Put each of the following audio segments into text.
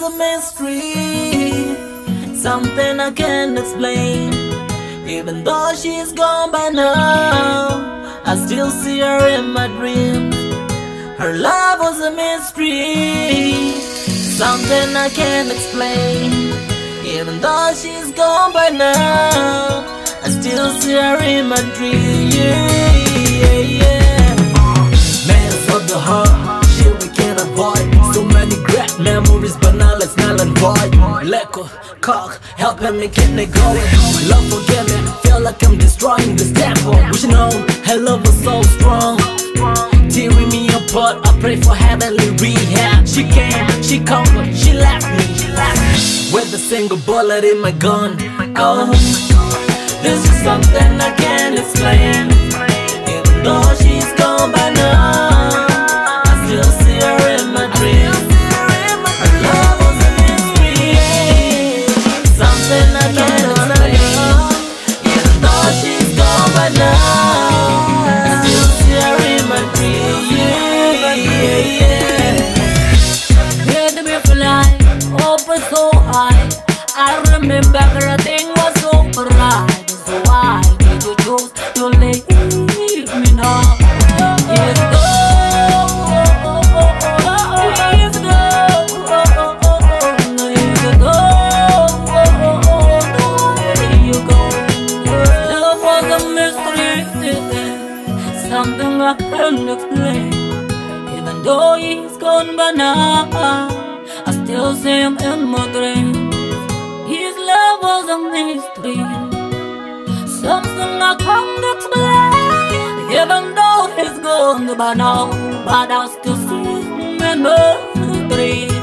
a mystery, something I can't explain. Even though she's gone by now, I still see her in my dreams. Her love was a mystery, something I can't explain. Even though she's gone by now, I still see her in my dreams. Matters of the heart, shit we can't avoid. So many great memories, but now let's null and void. Liquor, cock, helping me keep me going. Love forgive me, feel like I'm destroying this temple. Wishing know her love was so strong, tearing me apart. I pray for heavenly rehab. She came, she conquered, she left me with a single bullet in my gun. Oh, this is something I can't explain. Even though she's gone by now, I still see her in my dreams. Her love was a mystery, something I can't explain. Even though she's gone by now, I still see her in my dreams. Hear the beautiful light, open so high. I remember everything was so bright. So why did you choose to leave me now? Years ago, years ago, years ago, where you go? Love was a mystery, something I can't explain. Even though he's gone by now, I still see him in my dreams. His love was a mystery, something I can't explain. Even though he's gone by now, but I still see him in my dreams.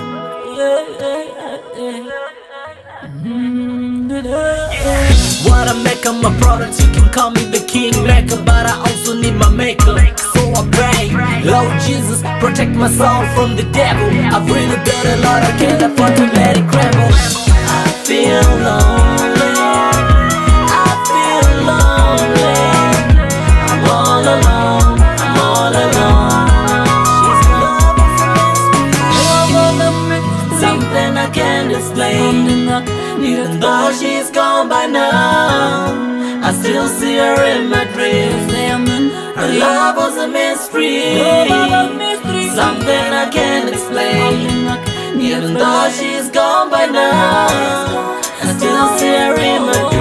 What I make of my product, you can call me the king maker, but I also need my maker. So I pray, Lord Jesus, protect my soul from the devil. I've really done a lot, I can't afford to let it crumble. I feel lonely, I feel lonely. I'm all alone, I'm all alone. She's love is a mystery, something I can't explain. Even though she's gone by now, I still see her in my dreams. Her love was a mystery, something I can't explain. Even though she's gone by now, I still see her in my dreams.